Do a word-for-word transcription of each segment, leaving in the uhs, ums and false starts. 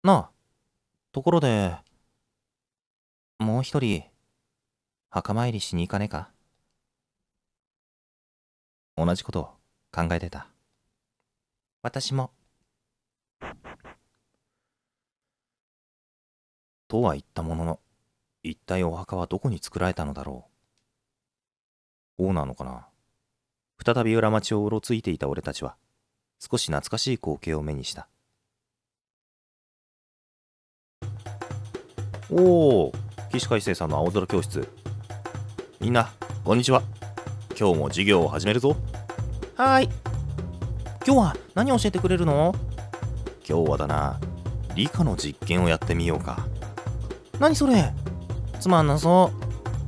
なあ、ところで、もう一人、墓参りしに行かねえか？同じこと考えてた。私も。とは言ったものの、一体お墓はどこに作られたのだろう。こうなのかな。再び裏町をうろついていた俺たちは、少し懐かしい光景を目にした。おお、起死回生さんの青空教室。みんなこんにちは。今日も授業を始めるぞ。はーい。今日は何を教えてくれるの？今日はだな、理科の実験をやってみようか。何それ？つまんなそう。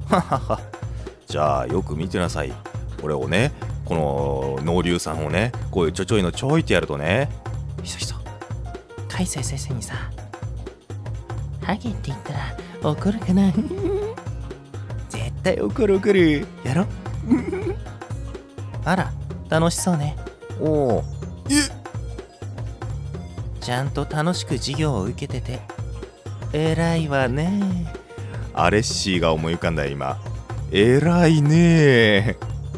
ははは。じゃあよく見てなさい。これをね、この濃硫酸をね、こういうちょちょいのちょいってやるとね、ひそひそ、海星先生にさ、ハゲって言ったら怒るかな？絶対怒る怒る。やろ？あら、楽しそうね。おお。え？ちゃんと楽しく授業を受けてて偉いわね。アレッシーが思い浮かんだよ今。偉いね。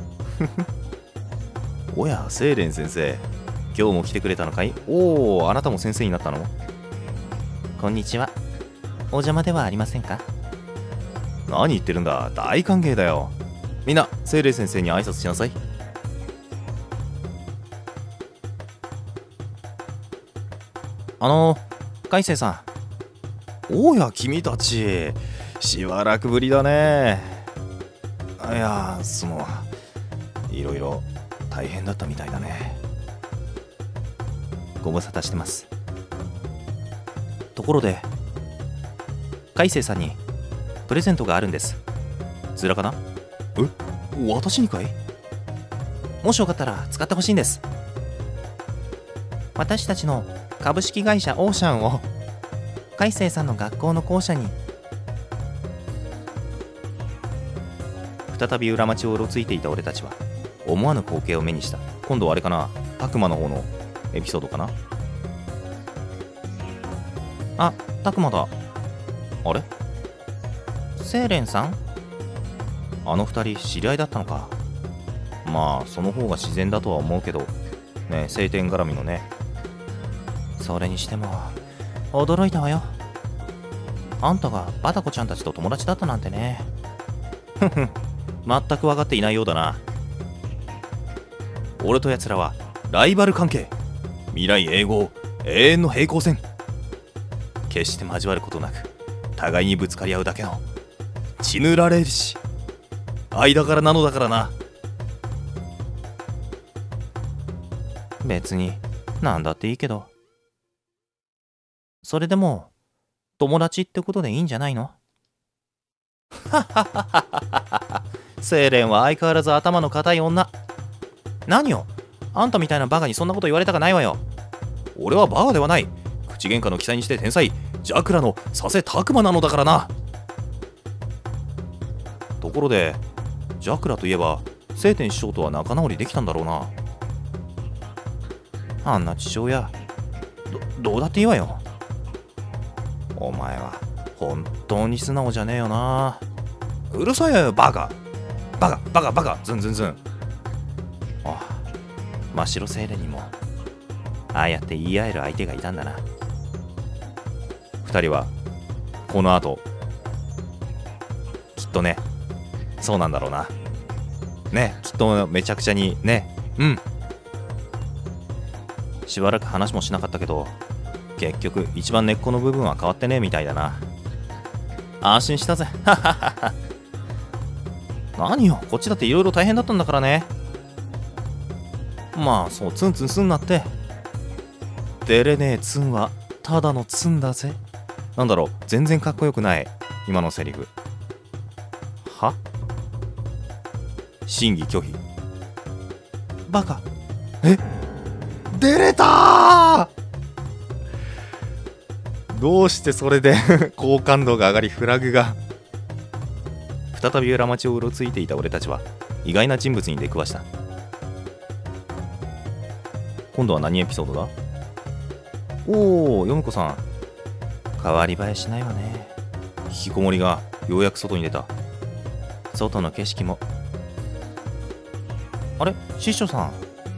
おや、セイレン先生、今日も来てくれたのかい？おお、あなたも先生になったの？こんにちは。お邪魔ではありませんか？何言ってるんだ、大歓迎だよ。みんな、セイレン先生に挨拶しなさい。あの、海星さん。おや、君たち、しばらくぶりだね。いや、その、いろいろ大変だったみたいだね。ご無沙汰してます。ところで、海星さんにプレゼントがあるんです。ずらかな？え？私にかい？もしよかったら使ってほしいんです。私たちの株式会社オーシャンを海星さんの学校の校舎に。再び裏町をうろついていた俺たちは思わぬ光景を目にした。今度はあれかな、拓磨の方のエピソードかな。あ、拓磨だ。あれ、セイレンさん？あの二人知り合いだったのか。まあその方が自然だとは思うけどね、晴天絡みのね。それにしても驚いたわよ。あんたがバタコちゃんたちと友達だったなんてね。ふふ、全く分かっていないようだな。俺と奴らはライバル関係。未来永劫、永遠の平行線。決して交わることなく互いにぶつかり合うだけの血塗られるし間柄なのだからな。別に何だっていいけど、それでも友達ってことでいいんじゃないの？ははははは。セイレンは相変わらず頭の固い女。何よ、あんたみたいなバカにそんなこと言われたかないわよ。俺はバカではない。口喧嘩の記載にして天才ジャクラの佐世拓磨なのだからな。ところでジャクラといえば聖天師匠とは仲直りできたんだろうな。あんな父親 ど, どうだっていいわよ。お前は本当に素直じゃねえよな。うるさいよバカバカバカバカズンズンズン。あ、真っ白セイレンにもああやって言い合える相手がいたんだな。二人はこの後きっとね、そうなんだろうなね、きっとめちゃくちゃにね。うん、しばらく話もしなかったけど結局一番根っこの部分は変わってねえみたいだな。安心したぜ。何よ、こっちだっていろいろ大変だったんだからね。まあそうツンツンすんなって。出れねえツンはただのツンだぜ。なんだろう、全然かっこよくない今のセリフ。は？審議拒否。バカ。え？出れたー。どうしてそれで好感度が上がりフラグが。再び裏町をうろついていた俺たちは意外な人物に出くわした。今度は何エピソードだ？おお、ヨムコさん変わり映えしないわね。引きこもりがようやく外に出た。外の景色も。あれ、師匠さん。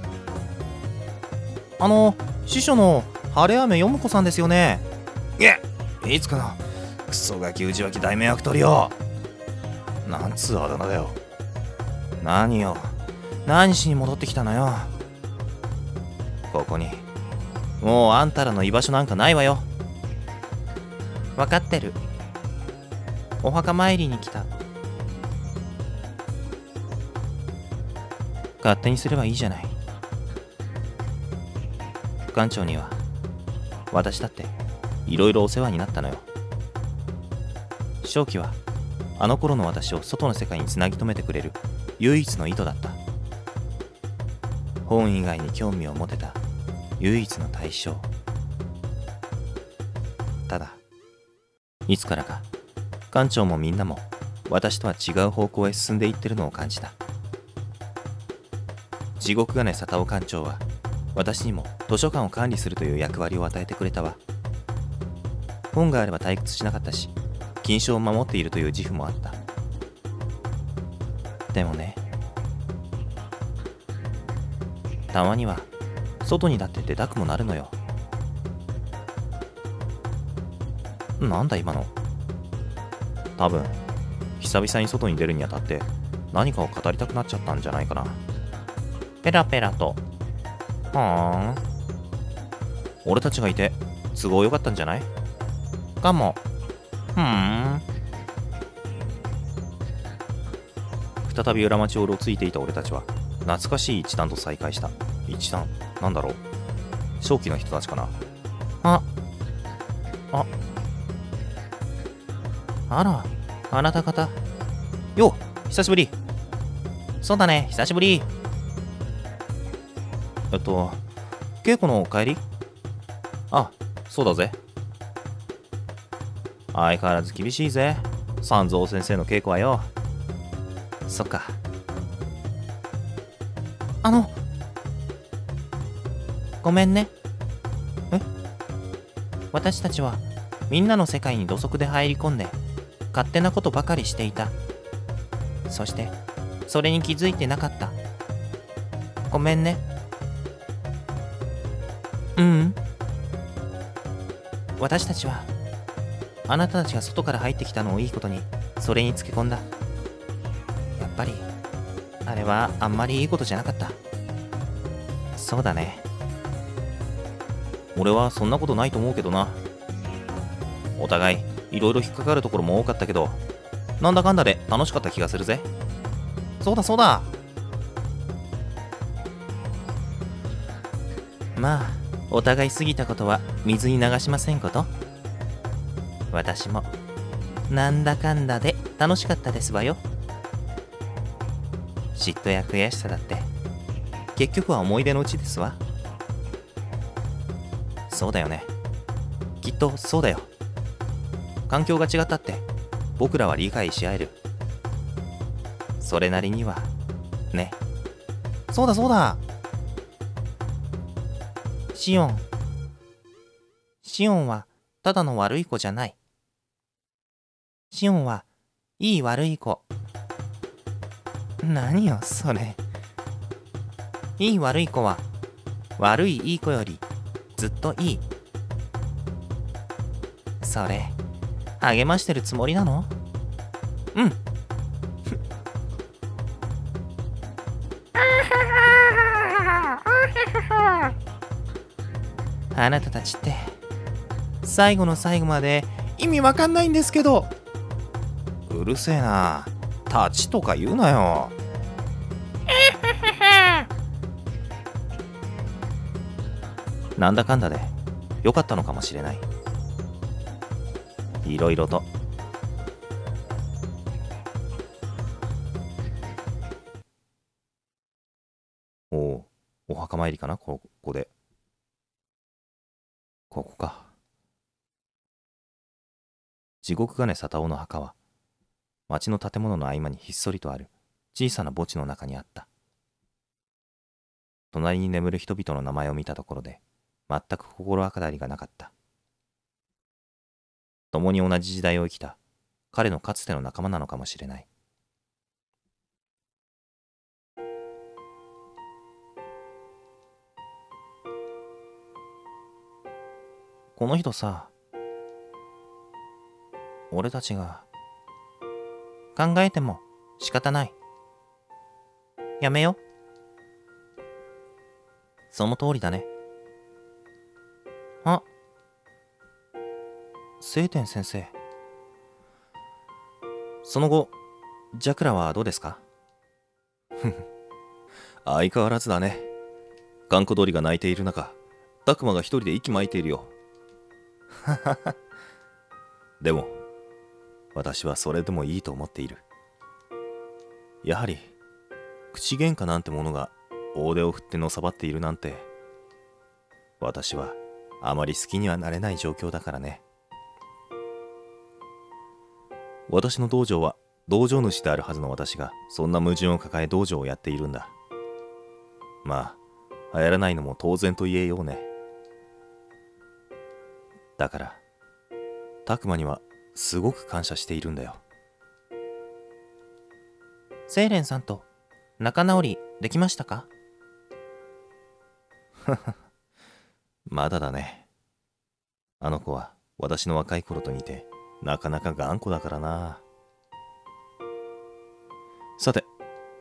あの師匠の晴れ雨よむこさんですよね。いえ、いつかな。クソガキ内脇大迷惑取りよ。なんつうあだ名だよ。何よ、何しに戻ってきたのよ。ここにもうあんたらの居場所なんかないわよ。分かってる。お墓参りに来た。勝手にすればいいじゃない。館長には私だっていろいろお世話になったのよ。正気はあの頃の私を外の世界につなぎ止めてくれる唯一の糸だった。本以外に興味を持てた唯一の対象。ただいつからか館長もみんなも私とは違う方向へ進んでいってるのを感じた。地獄金佐田尾館長は私にも図書館を管理するという役割を与えてくれたわ。本があれば退屈しなかったし、禁書を守っているという自負もあった。でもね、たまには外にだって出たくもなるのよ。なんだ今の。多分久々に外に出るにあたって何かを語りたくなっちゃったんじゃないかな。ペラペラと。はーん。俺たちがいて都合良かったんじゃないかも。ふーん。再び裏町をうろついていた俺たちは懐かしい一団と再会した。一団なんだろう。正気の人たちかな。あああら、あなた方。よう、久しぶり。そうだね、久しぶり。えっと、稽古の帰り？あ、そうだぜ。相変わらず厳しいぜ、三蔵先生の稽古はよ。そっか。あの、ごめんね。え？私たちはみんなの世界に土足で入り込んで勝手なことばかりしていた。そしてそれに気づいてなかった。ごめんね。ううん。私たちはあなたたちが外から入ってきたのをいいことにそれにつけ込んだ。やっぱりあれはあんまりいいことじゃなかった。そうだね。俺はそんなことないと思うけどな。お互いいろいろ引っかかるところも多かったけど、なんだかんだで楽しかった気がするぜ。そうだそうだ。まあお互い過ぎたことは水に流しませんこと。私もなんだかんだで楽しかったですわよ。嫉妬や悔しさだって結局は思い出のうちですわ。そうだよね。きっとそうだよ。環境が違ったって僕らは理解し合える。それなりにはね。そうだそうだ。シオン。シオンはただの悪い子じゃない。シオンはいい悪い子。何よそれ。いい悪い子は悪いいい子よりずっといい。それ励ましてるつもりなの？うん。あなたたちって最後の最後まで意味わかんないんですけど。うるせえな。立ちとか言うなよ。なんだかんだでよかったのかもしれない。いろいろと。おお、お墓参りかな、ここで。ここか。地獄金佐田尾の墓は町の建物の合間にひっそりとある小さな墓地の中にあった。隣に眠る人々の名前を見たところで全く心当たりがなかった。 共に同じ時代を生きた彼のかつての仲間なのかもしれない。この人さ、俺たちが考えても仕方ない。やめよ。その通りだね。あ、聖天先生。その後、ジャクラはどうですか？ふふ、相変わらずだね。閑古鳥が鳴いている中、タクマが一人で息巻いているよ。ははは。でも、私はそれでもいいと思っている。やはり、口喧嘩なんてものが大手を振ってのさばっているなんて、私はあまり好きにはなれない状況だからね。私の道場は道場主であるはずの私がそんな矛盾を抱え道場をやっているんだ。まあ、流行らないのも当然と言えようね。だから、タクマにはすごく感謝しているんだよ。セイレンさんと仲直りできましたか？まだだね。あの子は私の若い頃と似てなかなか頑固だからな。さて、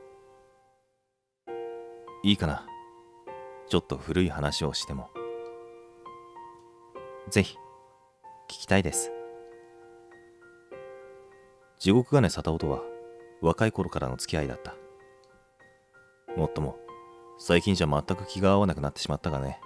いいかな。ちょっと古い話をしても。ぜひ聞きたいです。地獄金沙汰とは若い頃からの付き合いだった。もっとも最近じゃ全く気が合わなくなってしまったがね。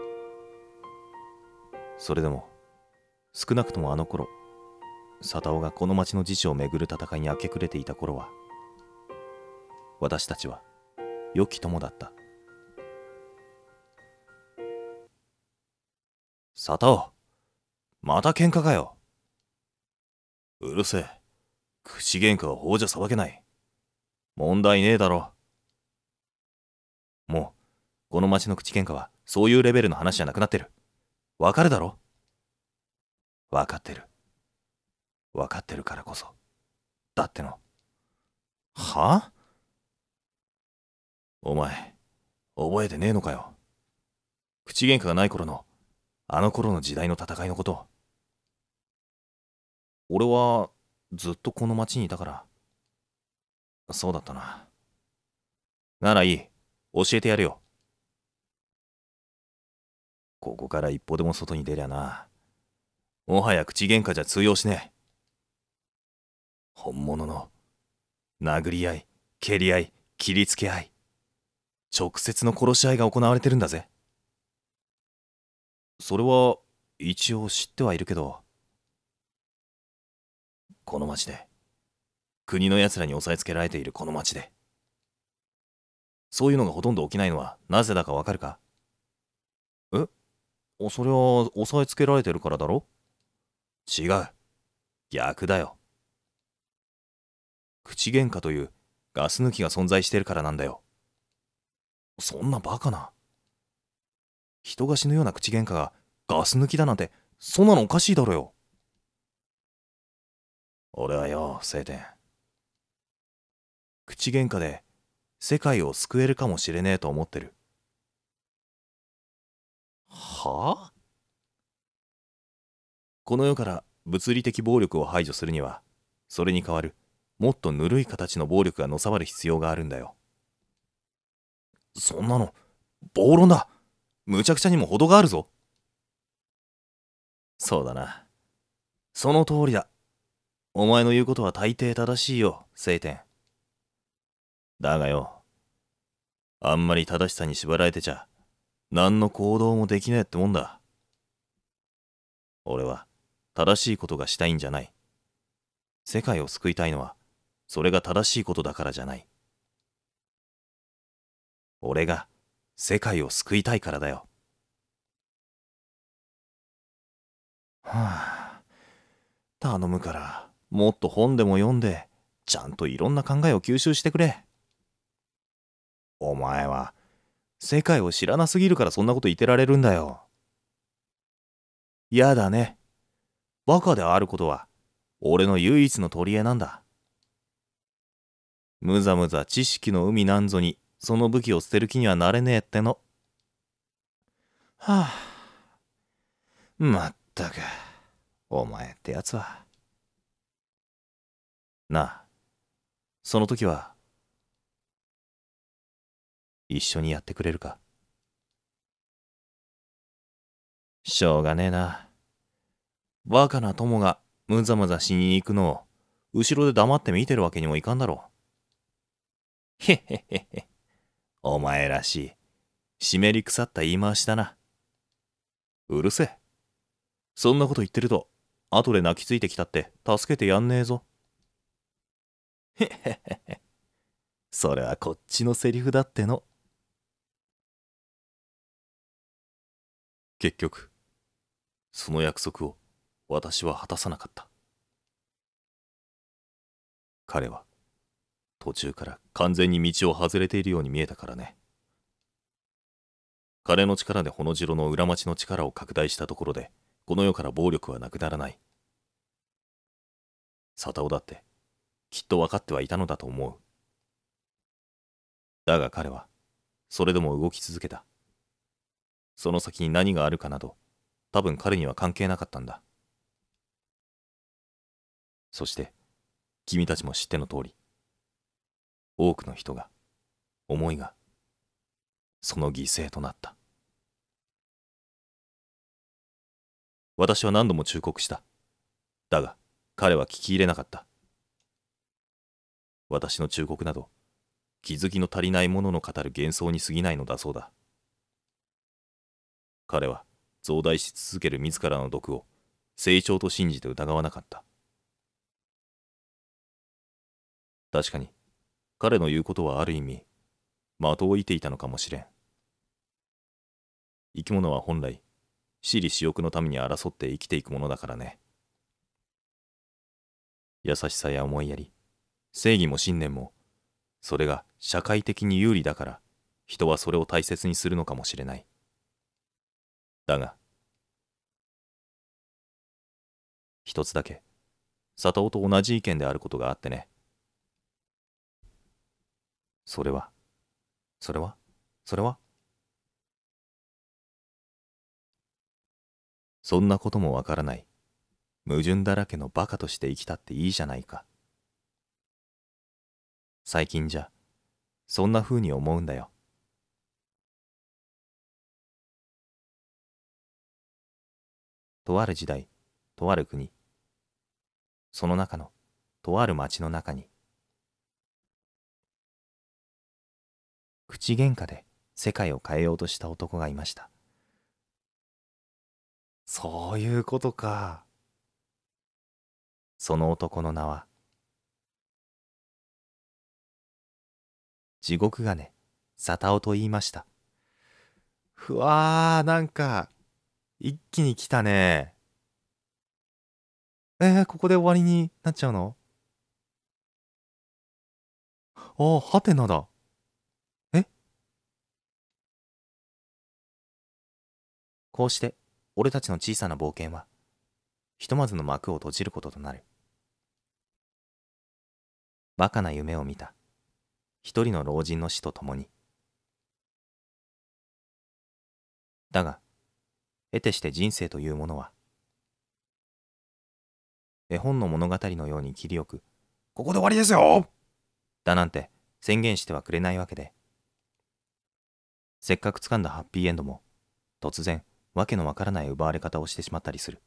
それでも少なくともあの頃、沙汰がこの町の自治をめぐる戦いに明け暮れていた頃は、私たちは良き友だった。沙汰、また喧嘩かよ。うるせえ。口喧嘩は法じゃ裁けない。問題ねえだろ。もう、この町の口喧嘩はそういうレベルの話じゃなくなってる。わかるだろ？わかってる。わかってるからこそ。だっての。は？お前、覚えてねえのかよ。口喧嘩がない頃の、あの頃の時代の戦いのこと。俺は、ずっとこの町にいたから。そうだったな。ならいい。教えてやるよ。ここから一歩でも外に出りゃな。もはや口喧嘩じゃ通用しねえ。本物の、殴り合い、蹴り合い、切りつけ合い。直接の殺し合いが行われてるんだぜ。それは、一応知ってはいるけど、この町で、国の奴らに押さえつけられているこの町で、そういうのがほとんど起きないのはなぜだかわかるか？え？それは押さえつけられてるからだろ？違う。逆だよ。口喧嘩というガス抜きが存在してるからなんだよ。そんなバカな。人が死ぬような口喧嘩がガス抜きだなんて、そんなのおかしいだろよ。俺はよ、聖天。口喧嘩で世界を救えるかもしれねえと思ってる。はあ？この世から物理的暴力を排除するには、それに代わるもっとぬるい形の暴力がのさばる必要があるんだよ。そんなの暴論だ。むちゃくちゃにも程があるぞ。そうだな。その通りだ。お前の言うことは大抵正しいよ、聖天。だがよ、あんまり正しさに縛られてちゃ何の行動もできねえってもんだ。俺は正しいことがしたいんじゃない。世界を救いたいのはそれが正しいことだからじゃない。俺が世界を救いたいからだよ。はあ、頼むからもっと本でも読んでちゃんといろんな考えを吸収してくれ。お前は世界を知らなすぎるからそんなこと言ってられるんだよ。やだね。 バカであることは俺の唯一の取り柄なんだ。むざむざ知識の海なんぞにその武器を捨てる気にはなれねえっての。はあ、まったくお前ってやつは。なあ、その時は一緒にやってくれるか。しょうがねえな。バカな友がむざむざしに行くのを後ろで黙って見てるわけにもいかんだろう。へへへへ。お前らしい湿り腐った言い回しだな。うるせえ。そんなこと言ってると後で泣きついてきたって助けてやんねえぞ。へへへへ。それはこっちのセリフだっての。結局その約束を私は果たさなかった。彼は途中から完全に道を外れているように見えたからね。彼の力でほの白の裏町の力を拡大したところでこの世から暴力はなくならない。沙汰だってきっと分かってはいたのだと思う。だが彼はそれでも動き続けた。その先に何があるかなど多分彼には関係なかったんだ。そして君たちも知っての通り、多くの人が、思いがその犠牲となった。私は何度も忠告した。だが彼は聞き入れなかった。私の忠告など気づきの足りないものの語る幻想に過ぎないのだそうだ。彼は増大し続ける自らの毒を成長と信じて疑わなかった。確かに彼の言うことはある意味的を射ていたのかもしれん。生き物は本来私利私欲のために争って生きていくものだからね。優しさや思いやり、正義も信念も、それが社会的に有利だから人はそれを大切にするのかもしれない。だが一つだけ佐藤と同じ意見であることがあってね。それはそれはそれはそんなこともわからない矛盾だらけのバカとして生きたっていいじゃないか。最近じゃそんな風に思うんだよ。とある時代、とある国、その中のとある町の中に、口喧嘩で世界を変えようとした男がいました。そういうことか。その男の名は地獄金沙汰と言いました。ふわー、なんか一気に来たね。えー、ここで終わりになっちゃうの？あー、はてなだ。え？こうして俺たちの小さな冒険はひとまずの幕を閉じることとなる。バカな夢を見た一人の老人の死とともに。だが得てして人生というものは絵本の物語のように切りよくここで終わりですよだなんて宣言してはくれないわけで、せっかく掴んだハッピーエンドも突然わけのわからない奪われ方をしてしまったりする。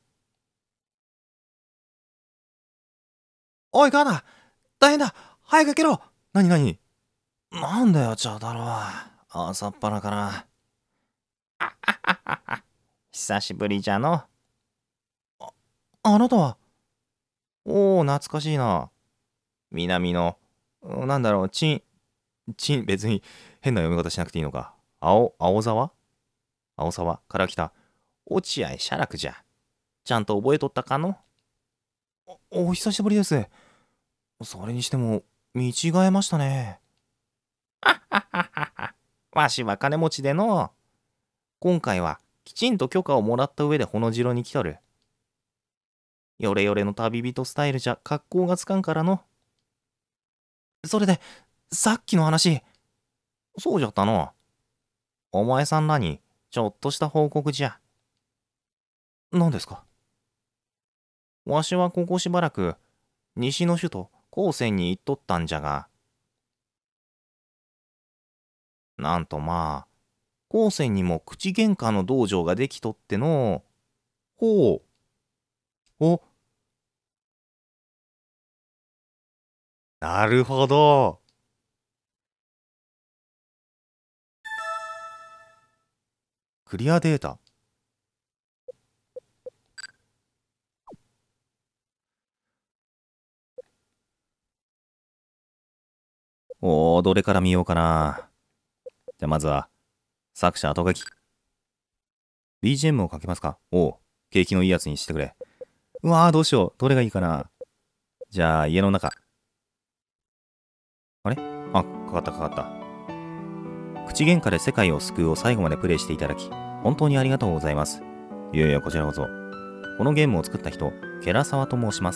おいガーナ、大変だ、早く開けろ。なになに？なんだよ茶太郎、朝っぱらから。あああああ、久しぶりじゃの。あ、あなたは？おお、懐かしいな。南の、なんだろう、ちん、ちん、別に変な読み方しなくていいのか。青、青沢青沢から来た落合写楽じゃ。ちゃんと覚えとったかの？お、お久しぶりです。それにしても、見違えましたね。あはははは。わしは金持ちでの。今回はきちんと許可をもらった上でほのじろに来とる。 ヨレヨレの旅人スタイルじゃ格好がつかんからの。それで、さっきの話。そうじゃったの。お前さんらに、ちょっとした報告じゃ。何ですか？わしはここしばらく、西の首都、高専に行っとったんじゃが、なんとまあ、高専にも口喧嘩の道場ができとっての。ほう。お、なるほど。クリアデータ。おー、どれから見ようかな。じゃあまずは、作者後書き。ビージーエム をかけますか？おう、景気のいいやつにしてくれ。うわー、どうしよう。どれがいいかな。じゃあ、家の中。あれあ、かかったかかった。口喧嘩で世界を救うを最後までプレイしていただき、本当にありがとうございます。いやいや、こちらこそ。このゲームを作った人、ケラサワと申します。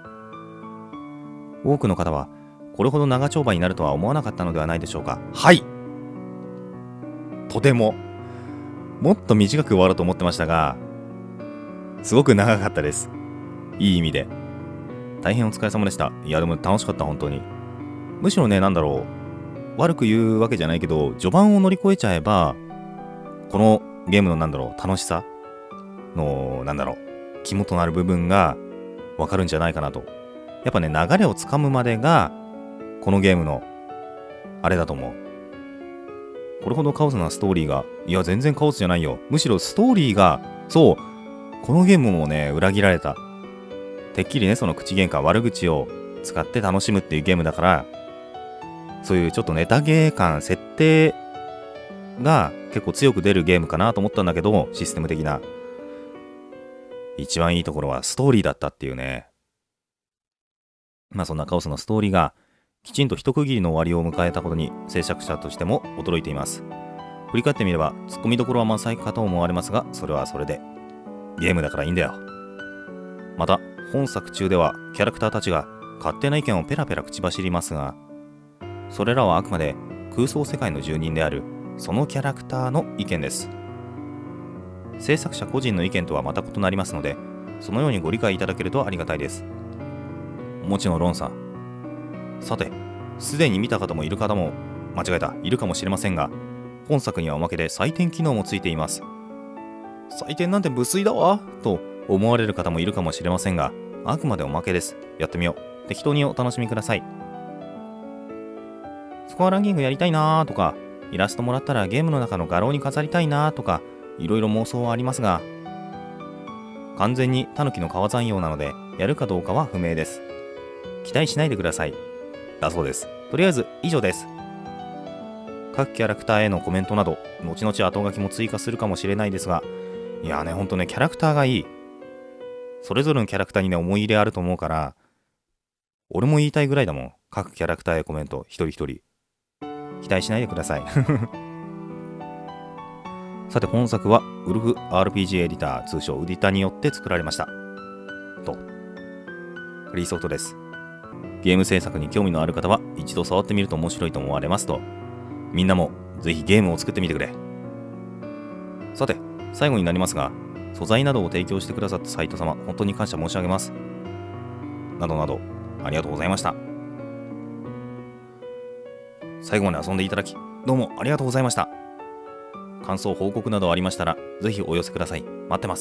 多くの方は、これほど長丁場になるとは思わなかったのではないでしょうか。はい、とても。もっと短く終わると思ってましたが、すごく長かったです。いい意味で。大変お疲れ様でした。いや、でも楽しかった、本当に。むしろね、なんだろう。悪く言うわけじゃないけど、序盤を乗り越えちゃえば、このゲームのなんだろう、楽しさの、なんだろう、肝となる部分がわかるんじゃないかなと。やっぱね、流れをつかむまでが、このゲームの、あれだと思う。これほどカオスなストーリーが、いや、全然カオスじゃないよ。むしろストーリーが、そう、このゲームもね、裏切られた。てっきりね、その口喧嘩、悪口を使って楽しむっていうゲームだから、そういうちょっとネタゲー感、設定が結構強く出るゲームかなと思ったんだけど、システム的な。一番いいところはストーリーだったっていうね。まあそんなカオスのストーリーが、きちんと一区切りの終わりを迎えたことに制作者としても驚いています。振り返ってみればツッコミどころは満載かと思われますが、それはそれでゲームだからいいんだよ。また本作中ではキャラクターたちが勝手な意見をペラペラ口走りますが、それらはあくまで空想世界の住人であるそのキャラクターの意見です。制作者個人の意見とはまた異なりますので、そのようにご理解いただけるとありがたいです。もちろんロンさん、さて、すでに見た方もいる方も、間違えた、いるかもしれませんが、本作にはおまけで採点機能もついています。採点なんて無粋だわと思われる方もいるかもしれませんが、あくまでおまけです。やってみよう。適当にお楽しみください。スコアランキングやりたいなーとか、イラストもらったらゲームの中の画廊に飾りたいなーとか、いろいろ妄想はありますが、完全にタヌキの皮残用なので、やるかどうかは不明です。期待しないでください。だそうです。とりあえず以上です。各キャラクターへのコメントなど、後々後書きも追加するかもしれないですが、いやーね、ほんとね、キャラクターがいい。それぞれのキャラクターにね、思い入れあると思うから、俺も言いたいぐらいだもん。各キャラクターへコメント、一人一人。期待しないでください。さて、本作は、ウルフ アールピージー エディター、通称ウディタによって作られました。と。フリーソフトです。ゲーム制作に興味のある方は一度触ってみると面白いと思われますと、みんなもぜひゲームを作ってみてくれ。さて、最後になりますが、素材などを提供してくださったサイト様、本当に感謝申し上げます。などなど、ありがとうございました。最後まで遊んでいただき、どうもありがとうございました。感想、報告などありましたら、ぜひお寄せください。待ってます。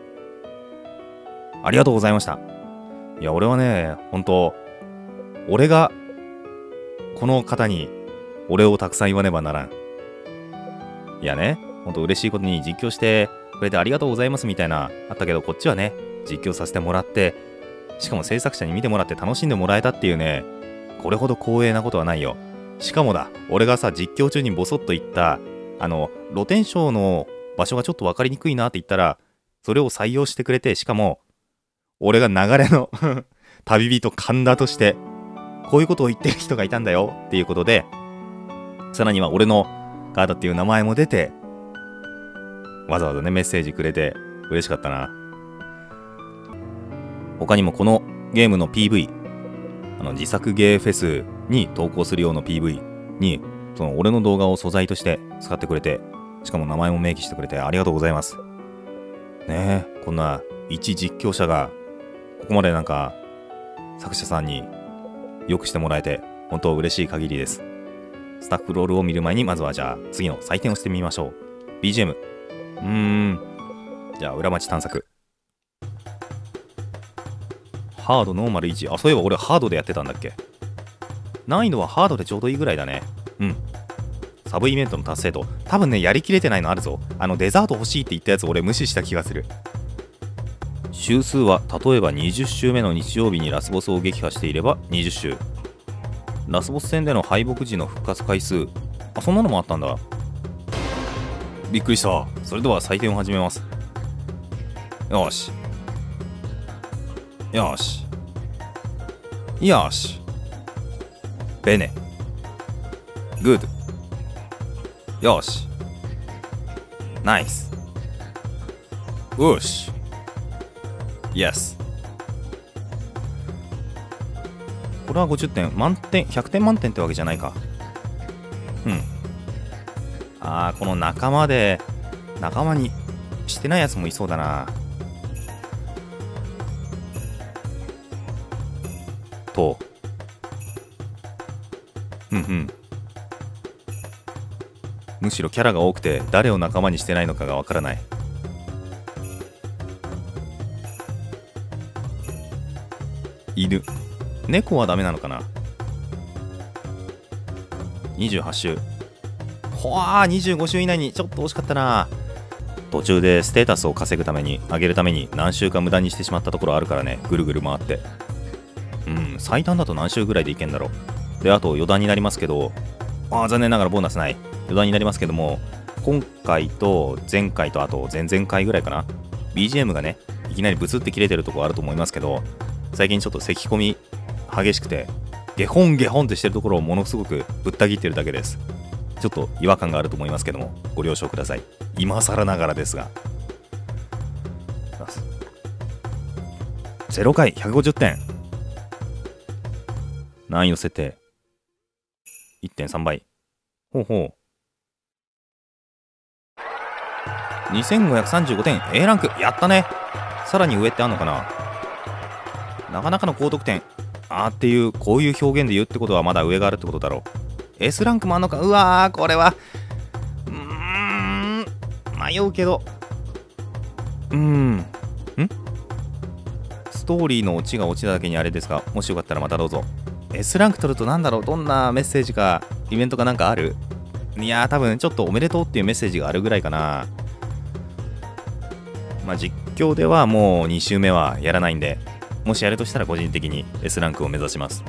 ありがとうございました。いや、俺はね、本当俺がこの方にお礼をたくさん言わねばならん。いやね、ほんと嬉しいことに実況してくれてありがとうございますみたいなあったけど、こっちはね、実況させてもらって、しかも制作者に見てもらって楽しんでもらえたっていうね、これほど光栄なことはないよ。しかもだ、俺がさ、実況中にボソッと言った、あの、露天商の場所がちょっと分かりにくいなって言ったら、それを採用してくれて、しかも、俺が流れの旅人神田として、こういうことを言ってる人がいたんだよっていうことで、さらには俺のカードっていう名前も出て、わざわざねメッセージくれて嬉しかったな。 他にもこのゲームの ピーブイ、あの自作ゲーフェスに投稿する用の ピーブイにその俺の動画を素材として使ってくれて、しかも名前も明記してくれてありがとうございます。ねえ、こんな一実況者がここまでなんか作者さんによくしてもらえて本当嬉しい限りです。スタッフロールを見る前にまずはじゃあ次の採点をしてみましょう。 ビージーエム、 うーんじゃあ裏町探索、ハードノーマルいち、あそういえば俺ハードでやってたんだっけ。難易度はハードでちょうどいいぐらいだね。うん。サブイベントの達成度多分ねやりきれてないのあるぞ。あのデザート欲しいって言ったやつ俺無視した気がする。周数は例えばにじゅっ週目の日曜日にラスボスを撃破していればにじゅっ週、ラスボス戦での敗北時の復活回数、あそんなのもあったんだ。びっくりした。それでは採点を始めます。よしよしよし、ベネグッド、よしナイス、よしイエス。これはごじゅってん、満点ひゃくてん満点ってわけじゃないか。うん。あーこの仲間で仲間にしてないやつもいそうだな。とうんうん、むしろキャラが多くて誰を仲間にしてないのかがわからない。犬、猫はダメなのかな。にじゅうはち週、ほわーにじゅうご週以内にちょっと惜しかったな。途中でステータスを稼ぐために上げるために何週か無駄にしてしまったところあるからね、ぐるぐる回って。うん最短だと何週ぐらいでいけんだろう。であと余談になりますけど、あー残念ながらボーナスない。余談になりますけども、今回と前回とあと前々回ぐらいかな、 ビージーエム がねいきなりブツって切れてるとこあると思いますけど、最近ちょっと咳込み激しくてゲホンゲホンってしてるところをものすごくぶった切ってるだけです。ちょっと違和感があると思いますけどもご了承ください。今更ながらですが。ゼロ回ひゃくごじゅってん、難易度設定 いってんさん 倍、ほうほうにせんごひゃくさんじゅうごてん A ランク、やったね。さらに上ってあんのかな。なかなかの高得点、あーっていうこういう表現で言うってことはまだ上があるってことだろう。 S ランクもあんのか。うわーこれはうーん迷うけど、うーんんストーリーのオチがオチだけにあれですが、もしよかったらまたどうぞ。 S ランク取るとなんだろう、どんなメッセージかイベントかなんかある。いやー多分ちょっとおめでとうっていうメッセージがあるぐらいかな。まあ実況ではもうに週目はやらないんで、もしやるとしたら個人的に S ランクを目指します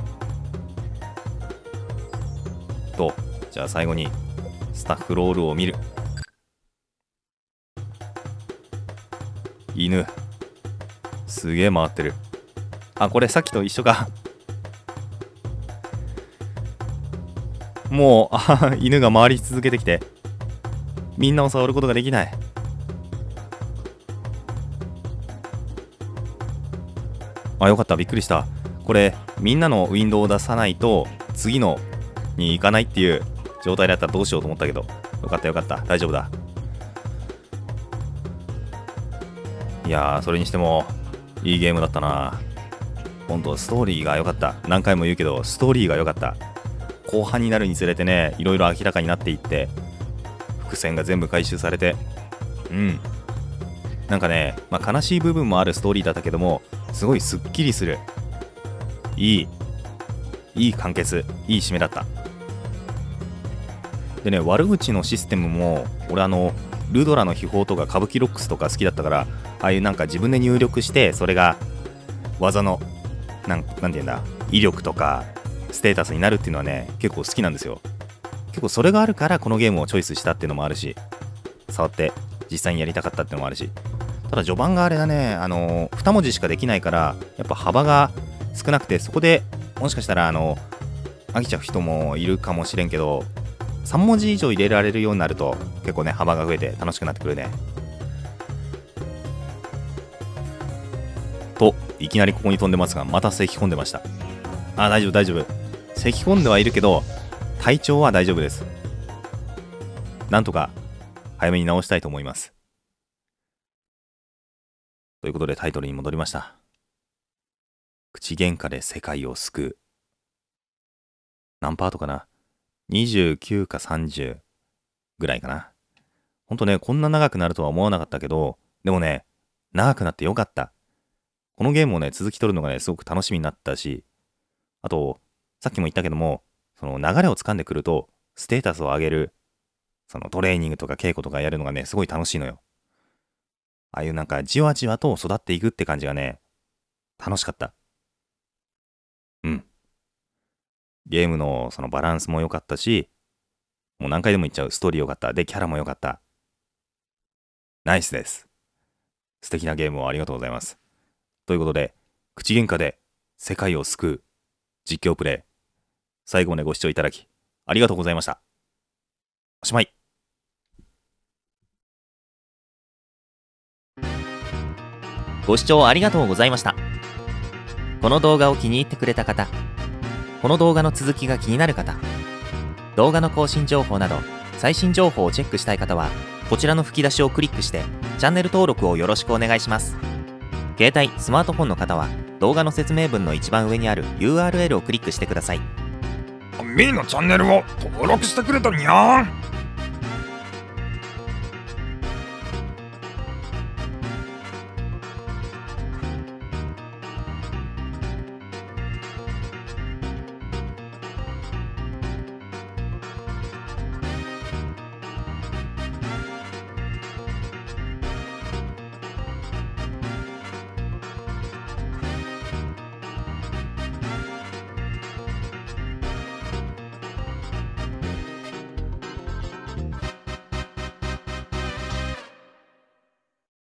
と。じゃあ最後にスタッフロールを見る。犬すげえ回ってる。あこれさっきと一緒かもうあ犬が回り続けてきてみんなを触ることができない。あよかった、びっくりした。これみんなのウィンドウを出さないと次のに行かないっていう状態だったらどうしようと思ったけど、よかったよかった、大丈夫だ。いやーそれにしてもいいゲームだったな。ほんとストーリーが良かった。何回も言うけどストーリーが良かった。後半になるにつれてね、いろいろ明らかになっていって伏線が全部回収されて、うんなんかね、まあ、悲しい部分もあるストーリーだったけどもすごいすっきりする、いいいい完結、いい締めだった。でね、悪口のシステムも俺あのルドラの秘宝とか歌舞伎ロックスとか好きだったから、ああいうなんか自分で入力してそれが技のなんなんて言うんだ威力とかステータスになるっていうのはね結構好きなんですよ。結構それがあるからこのゲームをチョイスしたっていうのもあるし、触って実際にやりたかったっていうのもあるし、ただ序盤があれだね、あのに文字しかできないからやっぱ幅が少なくて、そこでもしかしたらあの飽きちゃう人もいるかもしれんけど、さん文字以上入れられるようになると結構ね幅が増えて楽しくなってくるね。 といきなりここに飛んでますが、また咳き込んでました。あ、大丈夫大丈夫。咳き込んではいるけど体調は大丈夫です。なんとか早めに治したいと思います。ということでタイトルに戻りました。口喧嘩で世界を救う。何パートかな ?にじゅうきゅう かさんじゅうぐらいかな。ほんとね、こんな長くなるとは思わなかったけど、でもね、長くなってよかった。このゲームをね、続き取るのがね、すごく楽しみになったし、あと、さっきも言ったけども、その流れを掴んでくると、ステータスを上げる、そのトレーニングとか稽古とかやるのがね、すごい楽しいのよ。ああいうなんかじわじわと育っていくって感じがね、楽しかった。うん。ゲームのそのバランスも良かったし、もう何回でも言っちゃうストーリー良かった。で、キャラも良かった。ナイスです。素敵なゲームをありがとうございます。ということで、口喧嘩で世界を救う実況プレイ。最後までご視聴いただき、ありがとうございました。おしまい。 ご視聴ありがとうございました。この動画を気に入ってくれた方、この動画の続きが気になる方、動画の更新情報など最新情報をチェックしたい方はこちらの吹き出しをクリックしてチャンネル登録をよろしくお願いします。携帯・スマートフォンの方は動画の説明文の一番上にある ユーアールエル をクリックしてください。 みーのチャンネルを登録してくれたにゃーん。